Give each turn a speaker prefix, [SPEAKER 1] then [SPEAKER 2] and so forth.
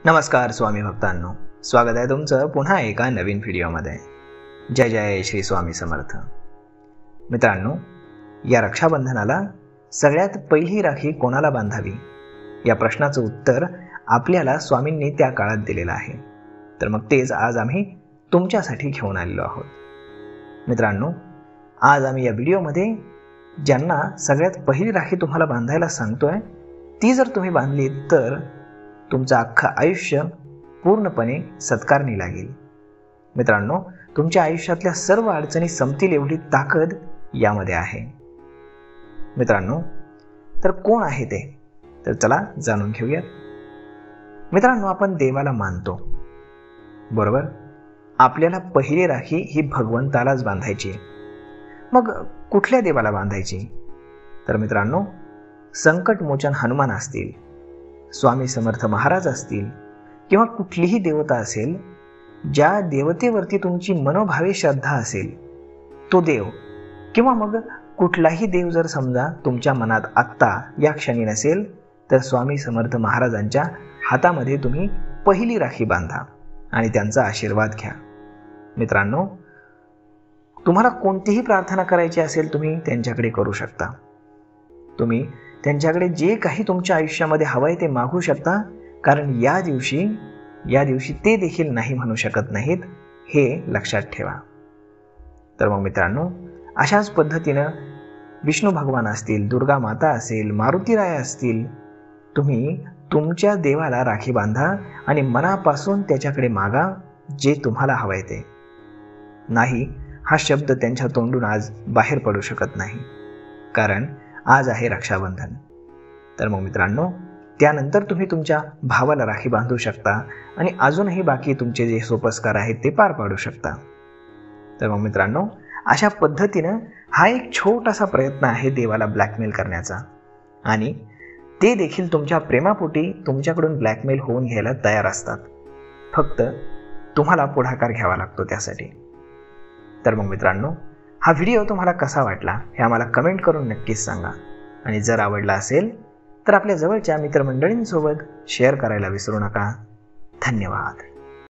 [SPEAKER 1] नमस्कार स्वामी भक्तांनो, स्वागत आहे तुमचं पुन्हा एका नवीन व्हिडिओमध्ये। जय जय श्री स्वामी समर्थ। मित्रांनो, या रक्षाबंधनाला सगळ्यात पहिली राखी कोणाला बांधावी या प्रश्नाचं उत्तर आपल्याला स्वामींनी त्या काळात दिलेलं आहे। तर मग तेच आज आम्ही तुमच्यासाठी घेऊन आलेलो आहोत। मित्रांनो, आज आम्ही या व्हिडिओमध्ये ज्यांना सगळ्यात पहिली राखी तुम्हाला बांधायला सांगतोय ती जर तुम्ही बांधली तर तुमचं अख्खं आयुष्य पूर्णपणे सत्कारणी लागेल। मित्रांनो, तुमच्या आयुष्यातल्या सर्व अडचणी संपतील एवढी ताकद यामध्ये आहे। मित्रांनो, तर कोण आहे ते? तर चला जाणून घेऊयात। मित्रांनो, आपण देवाला मानतो, बरोबर? आपल्याला पहिली राखी ही भगवंतालाच बांधायची। मग कुठल्या देवाला बांधायची? तर मित्रांनो, संकटमोचन हनुमान असतील, स्वामी समर्थ महाराज असतील किंवा कुठलीही देवता असेल, ज्या देवतेवरती तुमची मनोभावे श्रद्धा असेल तो देव, किंवा मग कुठलाही देव जर समजा तुमच्या मनात आत्ता या क्षणी नसेल तर स्वामी समर्थ महाराजांच्या हातामध्ये तुम्ही पहिली राखी बांधा आणि त्यांचा आशीर्वाद घ्या। मित्रांनो, तुम्हाला कोणतीही प्रार्थना करायची असेल तुम्ही त्यांच्याकडे करू शकता। तुम्ही त्यांच्याकडे जे काही तुमच्या आयुष्यामध्ये हवंय ते मागू शकता, कारण या दिवशी ते देखील नाही म्हणू शकत नाहीत, हे लक्षात ठेवा। तर मग मित्रांनो, अशाच पद्धतीनं विष्णू भगवान असतील, दुर्गा माता असेल, मारुतीराया असतील, तुम्ही तुमच्या देवाला राखी बांधा आणि मनापासून त्याच्याकडे मागा जे तुम्हाला हवंय ते। नाही हा शब्द त्यांच्या तोंडून आज बाहेर पडू शकत नाही, कारण आज आहे रक्षाबंधन। तर मग मित्रांनो, त्यानंतर तुम्ही तुमच्या भावाला राखी बांधू शकता आणि अजूनही बाकी तुमचे जे सोपस्कार आहेत ते पार पाडू शकता। तर मग मित्रांनो, अशा पद्धतीनं हा एक छोटासा प्रयत्न आहे देवाला ब्लॅकमेल करण्याचा, आणि ते देखील तुमच्या प्रेमापोटी तुमच्याकडून ब्लॅकमेल होऊन घ्यायला तयार असतात। फक्त तुम्हाला पुढाकार घ्यावा लागतो त्यासाठी। तर मग मित्रांनो, हा व्हिडिओ तुम्हाला कसा वाटला हे आम्हाला कमेंट करून नक्कीच सांगा, आणि जर आवडला असेल तर आपल्या जवळच्या मित्रमंडळींसोबत शेअर करायला विसरू नका। धन्यवाद।